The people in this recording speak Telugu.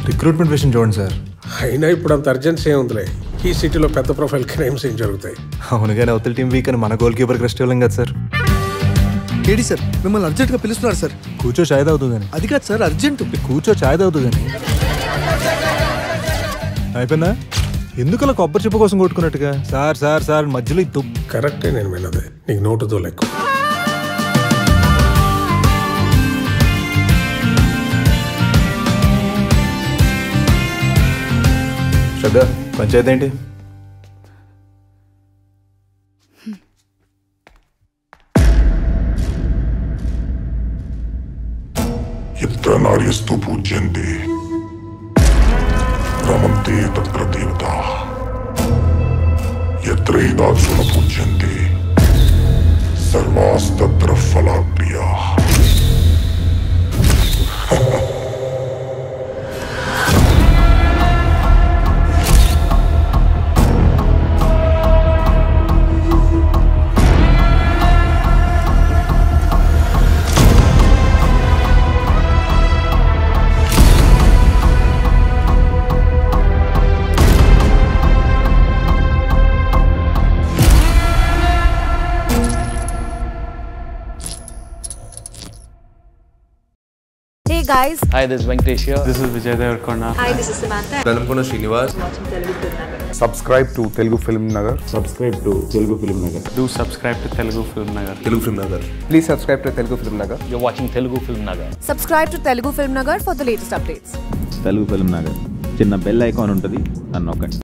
రిక్రూట్మెంట్ విషయం చూడండి సార్. అయినా ఇప్పుడు అంత అర్జెన్సీ ఏముందిలే, ఈ సిటీలో పెద్ద ప్రొఫైల్ క్రైమ్స్ ఏం జరుగుతాయి. అవునుగానే అవతల టీం వీక్ అని మన గోల్ కీపర్కి రెస్ట్ ఇవ్వలేం కదా సార్. ఏడి సార్ మిమ్మల్ని అర్జెంట్గా పిలుస్తున్నారు సార్. కూర్చో చాయ్ తాగుతూ కానీ. అది కాదు సార్ అర్జెంట్. కూర్చో చాయ్ తాగుతూ కానీ. అయిపోయిందా? ఎందుకు అలా కొబ్బరి చెప్పు కోసం కొట్టుకున్నట్టుగా? సార్ సార్ సార్ మధ్యలో ఇద్దు. కరెక్టే, నేను విన్నదే. నీకు నోటుతో లెక్క. శ్రద్ధ, పంచాయతీ ఏంటి? यत्र नार्यस्तु पूज्यन्ते रमन्ते तत्र देवताः यत्र हितात्सु न पूज्यन्ते सर्वास्तत्र फलाप्रियाः. Hey guys. Hi, this is Venkatesh here. This is Vijay Devarkonda. Hi, this is Samantha. Dalamkona Srinivas. Watching Telugu FilmNagar. Subscribe to Telugu FilmNagar. Subscribe to Telugu FilmNagar. Do subscribe to Telugu FilmNagar. Telugu FilmNagar. Please subscribe to Telugu FilmNagar. You're watching Telugu FilmNagar. Subscribe to Telugu FilmNagar for the latest updates. Telugu FilmNagar. చిన్న బెల్ ఐకాన్ ఉంటుంది, అన్నొక్కండి.